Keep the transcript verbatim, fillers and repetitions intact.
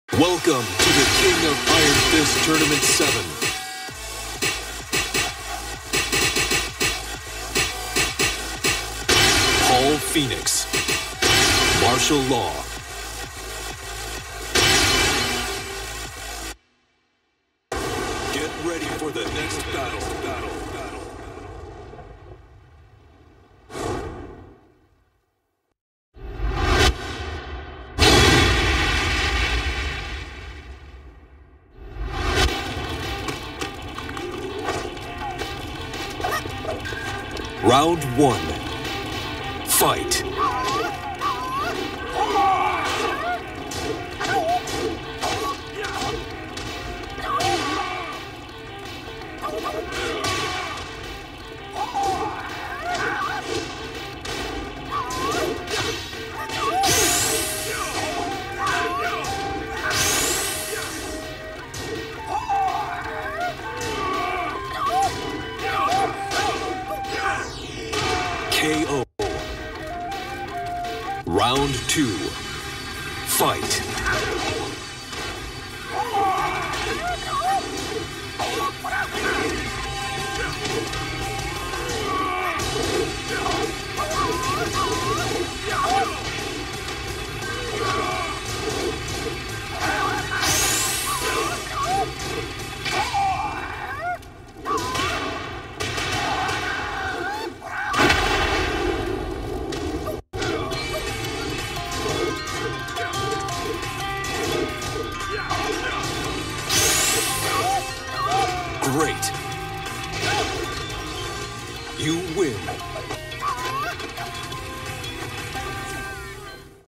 Welcome to the King of Iron Fist Tournament seven. Paul Phoenix, martial law. Get ready for the next battle. battle, battle. Round one. Fight. K O. Round two. Fight. Great. You win.